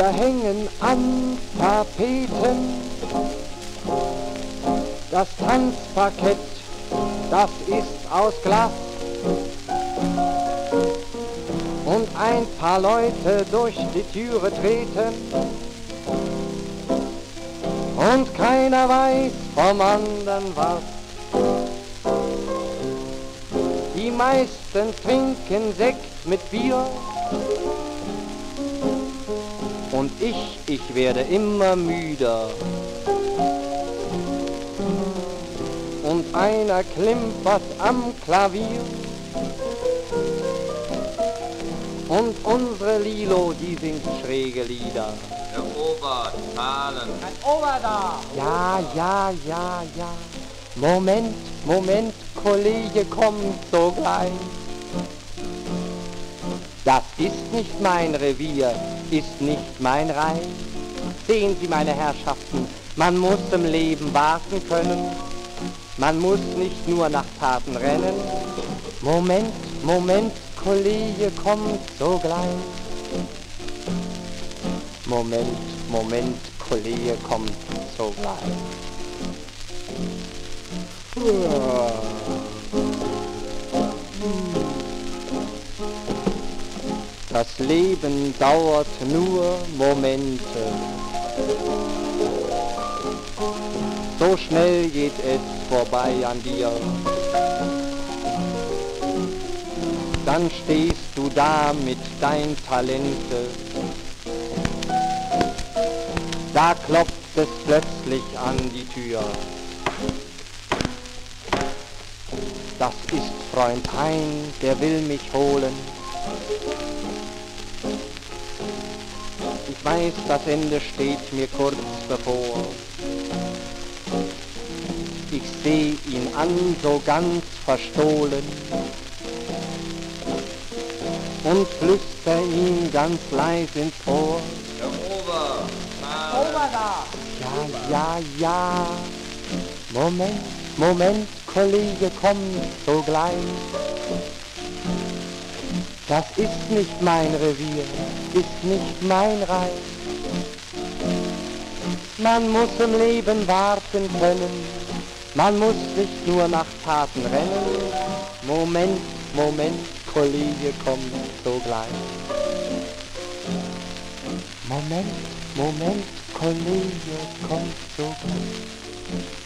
Da hängen an Tapeten das Tanzparkett, das ist aus Glas. Und ein paar Leute durch die Türe treten und keiner weiß vom anderen was. Die meisten trinken Sekt mit Bier und ich werde immer müder. Und einer klimpert am Klavier und unsere Lilo, die singt schräge Lieder. Der Ober, Zahlen. Ein Ober da! Ja. Moment, Kollege kommt sogleich. Das ist nicht mein Revier, ist nicht mein Reich. Sehen Sie, meine Herrschaften, man muss im Leben warten können. Man muss nicht nur nach Taten rennen. Moment, Kollege kommt sogleich. Moment, Kollege kommt sogleich. Das Leben dauert nur Momente. So schnell geht es vorbei an dir. Dann stehst du da mit dein Talente. Da klopft es plötzlich an die Tür. Das ist Freund Hein, der will mich holen. Ich weiß, das Ende steht mir kurz bevor. Ich seh ihn an, so ganz verstohlen, und flüster ihm ganz leis ins Ohr. Der Ober, Zahlen. Ober da! Ja. Moment, Kollege, komm sogleich. Das ist nicht mein Revier, ist nicht mein Reich. Man muss im Leben warten können. Man muss nicht nur nach Taten rennen. Moment, Kollege, komm sogleich. Moment, Kollege, komm sogleich.